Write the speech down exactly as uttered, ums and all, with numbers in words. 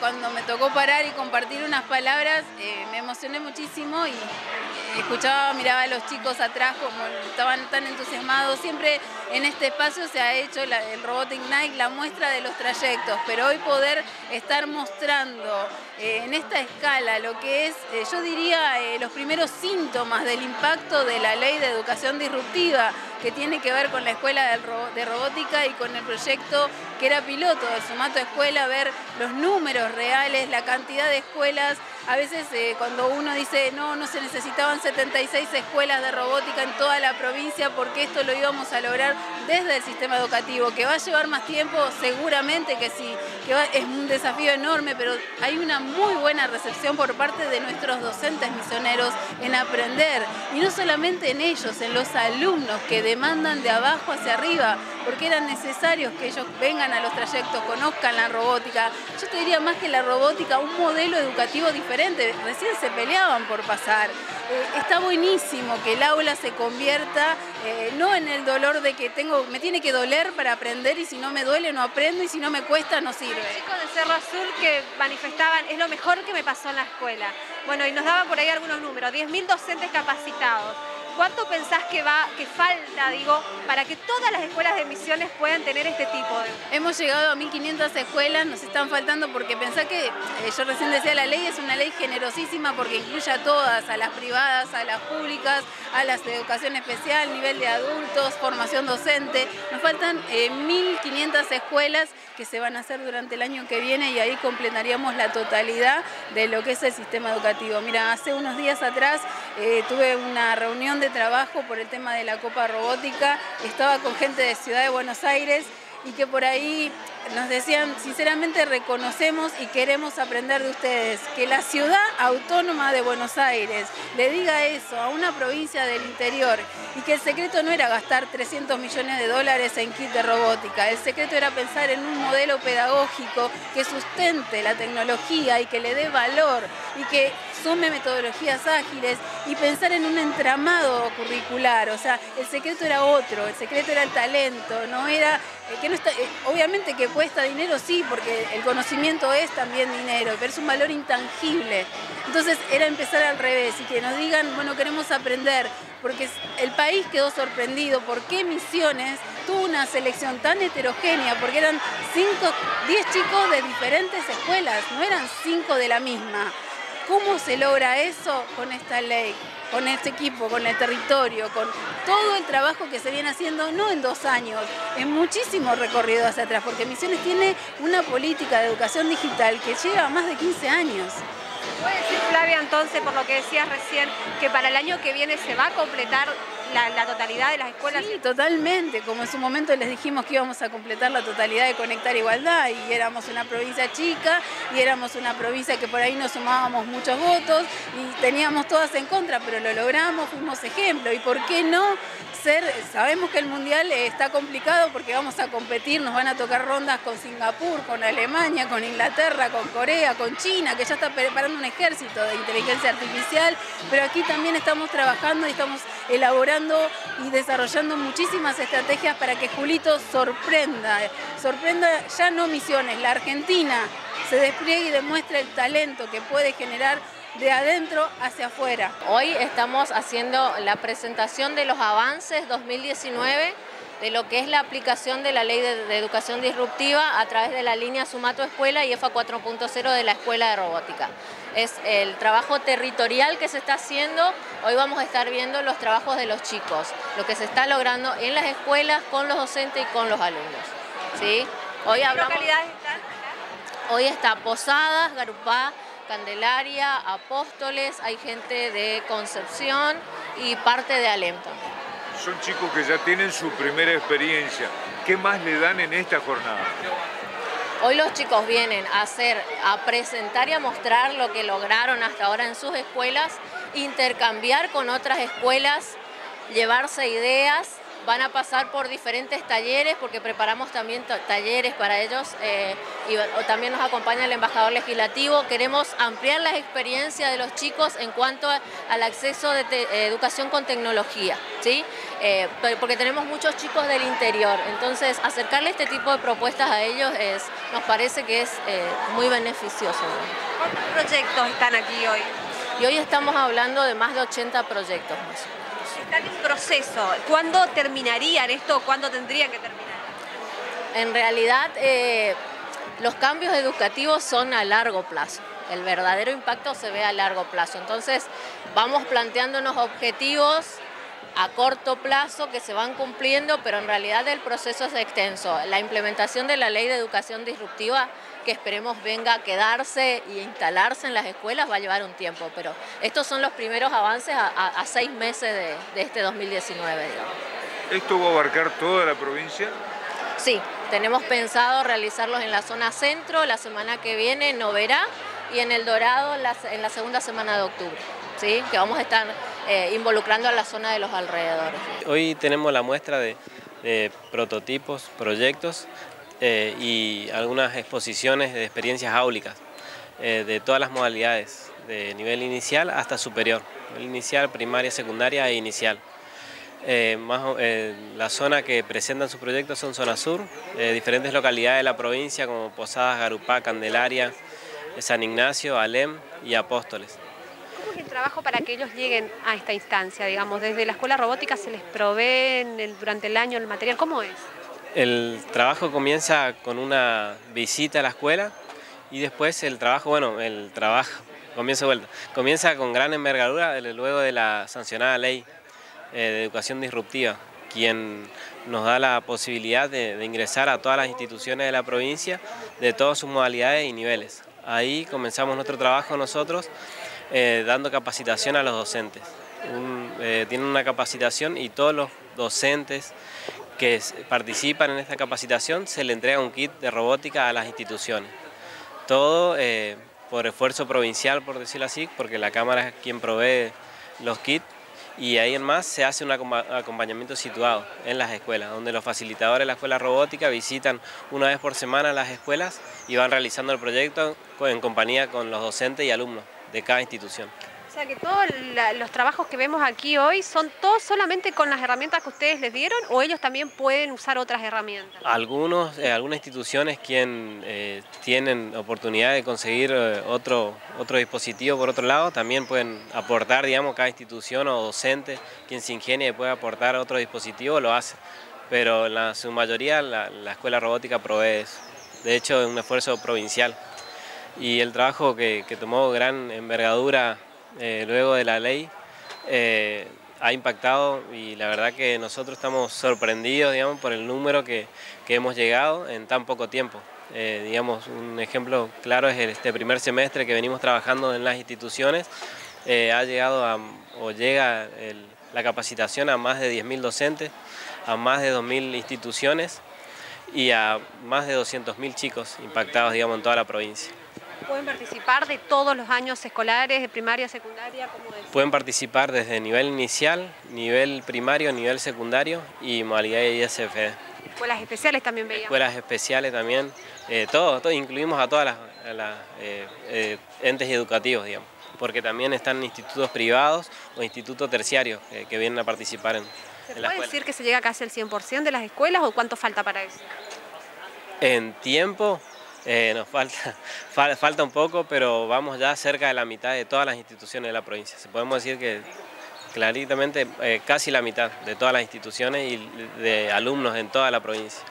cuando me tocó parar y compartir unas palabras, eh, me emocioné muchísimo y escuchaba, miraba a los chicos atrás como estaban tan entusiasmados. Siempre en este espacio se ha hecho la, el Robotic Night, la muestra de los trayectos, pero hoy poder estar mostrando eh, en esta escala lo que es, eh, yo diría, eh, los primeros síntomas del impacto de la Ley de Educación Disruptiva, que tiene que ver con la Escuela de, ro de Robótica y con el proyecto que era piloto de Sumato Escuela, ver los números reales, la cantidad de escuelas. A veces eh, cuando uno dice, no, no se necesitaban setenta y seis escuelas de robótica en toda la provincia porque esto lo íbamos a lograr desde el sistema educativo, que va a llevar más tiempo, seguramente que sí, que va, es un desafío enorme, pero hay una muy buena recepción por parte de nuestros docentes misioneros en aprender, y no solamente en ellos, en los alumnos que demandan de abajo hacia arriba, porque eran necesarios que ellos vengan a los trayectos, conozcan la robótica. Yo te diría más que la robótica, un modelo educativo diferente. Recién se peleaban por pasar. Eh, está buenísimo que el aula se convierta eh, no en el dolor de que tengo, me tiene que doler para aprender, y si no me duele no aprendo, y si no me cuesta no sirve. Los chicos de Cerro Azul que manifestaban, es lo mejor que me pasó en la escuela. Bueno, y nos daban por ahí algunos números, diez mil docentes capacitados. ¿Cuánto pensás que va, que falta, digo, para que todas las escuelas de Misiones puedan tener este tipo de...? Hemos llegado a mil quinientas escuelas, nos están faltando porque pensá que, eh, yo recién decía, la ley es una ley generosísima porque incluye a todas, a las privadas, a las públicas, a las de educación especial, nivel de adultos, formación docente. Nos faltan eh, mil quinientas escuelas que se van a hacer durante el año que viene, y ahí completaríamos la totalidad de lo que es el sistema educativo. Mira, hace unos días atrás eh, tuve una reunión de trabajo por el tema de la Copa Robótica, estaba con gente de Ciudad de Buenos Aires y que por ahí nos decían, sinceramente reconocemos y queremos aprender de ustedes, que la ciudad autónoma de Buenos Aires le diga eso a una provincia del interior, y que el secreto no era gastar trescientos millones de dólares en kit de robótica, el secreto era pensar en un modelo pedagógico que sustente la tecnología y que le dé valor y que sume metodologías ágiles, y pensar en un entramado curricular. O sea, el secreto era otro, el secreto era el talento, no era, eh, que no está, eh, obviamente que cuesta dinero, sí, porque el conocimiento es también dinero, pero es un valor intangible. Entonces era empezar al revés y que nos digan, bueno, queremos aprender, porque el país quedó sorprendido por qué Misiones tuvo una selección tan heterogénea, porque eran cinco, diez chicos de diferentes escuelas, no eran cinco de la misma. ¿Cómo se logra eso? Con esta ley, con este equipo, con el territorio, con todo el trabajo que se viene haciendo, no en dos años, en muchísimo recorrido hacia atrás, porque Misiones tiene una política de educación digital que lleva más de quince años. ¿Puede decir, Flavia, entonces, por lo que decías recién, que para el año que viene se va a completar la, la totalidad de las escuelas? Sí, totalmente. Como en su momento les dijimos que íbamos a completar la totalidad de Conectar Igualdad, y éramos una provincia chica, y éramos una provincia que por ahí no sumábamos muchos votos, y teníamos todas en contra, pero lo logramos, fuimos ejemplo. ¿Y por qué no ser? Sabemos que el Mundial está complicado porque vamos a competir, nos van a tocar rondas con Singapur, con Alemania, con Inglaterra, con Corea, con China, que ya está preparando un ejército de inteligencia artificial, pero aquí también estamos trabajando y estamos elaborando y desarrollando muchísimas estrategias para que Julito sorprenda, sorprenda ya no Misiones, la Argentina, se despliegue y demuestre el talento que puede generar de adentro hacia afuera. Hoy estamos haciendo la presentación de los avances dos mil diecinueve de lo que es la aplicación de la Ley de, de Educación Disruptiva a través de la línea Sumato Escuela y EFA cuatro punto cero de la Escuela de Robótica. Es el trabajo territorial que se está haciendo. Hoy vamos a estar viendo los trabajos de los chicos, lo que se está logrando en las escuelas, con los docentes y con los alumnos. ¿Sí? Hoy hablamos, ¿Qué localidades están? hoy está Posadas, Garupá, Candelaria, Apóstoles, hay gente de Concepción y parte de Alem también. Son chicos que ya tienen su primera experiencia. ¿Qué más le dan en esta jornada? Hoy los chicos vienen a hacer, a presentar y a mostrar lo que lograron hasta ahora en sus escuelas, intercambiar con otras escuelas, llevarse ideas van a pasar por diferentes talleres, porque preparamos también talleres para ellos, eh, y también nos acompaña el embajador legislativo. Queremos ampliar las experiencias de los chicos en cuanto a, al acceso de te, educación con tecnología, ¿sí? Eh, porque tenemos muchos chicos del interior, entonces acercarle este tipo de propuestas a ellos es, nos parece que es eh, muy beneficioso. ¿Cuántos proyectos están aquí hoy? Y hoy estamos hablando de más de ochenta proyectos más. Están en proceso. ¿Cuándo terminarían esto? ¿Cuándo tendrían que terminar? En realidad, eh, los cambios educativos son a largo plazo. El verdadero impacto se ve a largo plazo. Entonces, vamos planteándonos objetivos a corto plazo que se van cumpliendo, pero en realidad el proceso es extenso. La implementación de la Ley de Educación Disruptiva, que esperemos venga a quedarse y instalarse en las escuelas, va a llevar un tiempo, pero estos son los primeros avances a, a, a seis meses de, de este dos mil diecinueve, digamos. ¿Esto va a abarcar toda la provincia? Sí, tenemos pensado realizarlos en la zona centro la semana que viene, en Noverá, y en El Dorado la, en la segunda semana de octubre, ¿sí? Que vamos a estar eh, involucrando a la zona de los alrededores. Hoy tenemos la muestra de, de prototipos, proyectos, Eh, y algunas exposiciones de experiencias áulicas eh, de todas las modalidades, de nivel inicial hasta superior, nivel inicial, primaria, secundaria e inicial. Eh, más, eh, la zona que presentan sus proyectos son zona sur, eh, diferentes localidades de la provincia como Posadas, Garupá, Candelaria, San Ignacio, Alem y Apóstoles. ¿Cómo es el trabajo para que ellos lleguen a esta instancia? Digamos, desde la escuela robótica se les provee el, durante el año el material, ¿cómo es? El trabajo comienza con una visita a la escuela y después el trabajo, bueno, el trabajo comienza vuelta, comienza con gran envergadura luego de la sancionada ley eh, de educación disruptiva, quien nos da la posibilidad de, de ingresar a todas las instituciones de la provincia de todas sus modalidades y niveles. Ahí comenzamos nuestro trabajo nosotros eh, dando capacitación a los docentes. Un, eh, tienen una capacitación y todos los docentes que participan en esta capacitación se le entrega un kit de robótica a las instituciones. Todo eh, por esfuerzo provincial, por decirlo así, porque la Cámara es quien provee los kits, y ahí en más se hace un acompañamiento situado en las escuelas, donde los facilitadores de la escuela robótica visitan una vez por semana las escuelas y van realizando el proyecto en compañía con los docentes y alumnos de cada institución. O sea que todos la, los trabajos que vemos aquí hoy son todos solamente con las herramientas que ustedes les dieron, o ellos también pueden usar otras herramientas. Algunos, eh, algunas instituciones quien eh, tienen oportunidad de conseguir eh, otro, otro dispositivo por otro lado, también pueden aportar, digamos, cada institución o docente, quien se ingenie y puede aportar otro dispositivo, lo hace. Pero en la, su mayoría la, la escuela robótica provee eso. De hecho, es un esfuerzo provincial. Y el trabajo que, que tomó gran envergadura Eh, luego de la ley eh, ha impactado, y la verdad que nosotros estamos sorprendidos, digamos, por el número que, que hemos llegado en tan poco tiempo. Eh, digamos, un ejemplo claro es este primer semestre que venimos trabajando en las instituciones, eh, ha llegado a, o llega el, la capacitación a más de diez mil docentes, a más de dos mil instituciones y a más de doscientos mil chicos impactados, digamos, en toda la provincia. ¿Pueden participar de todos los años escolares, de primaria, secundaria? ¿Cómo es? Pueden participar desde nivel inicial, nivel primario, nivel secundario y modalidad de I S F D. Escuelas especiales también veíamos. Escuelas especiales también, eh, todo, todo, incluimos a todas las, a las eh, eh, entes educativos, digamos, porque también están institutos privados o institutos terciarios eh, que vienen a participar en, ¿Se en la escuela. puede decir que se llega casi al cien por ciento de las escuelas o cuánto falta para eso? En tiempo eh, nos falta, fal, falta un poco, pero vamos ya cerca de la mitad de todas las instituciones de la provincia. Se podemos decir que claritamente eh, casi la mitad de todas las instituciones y de alumnos en toda la provincia.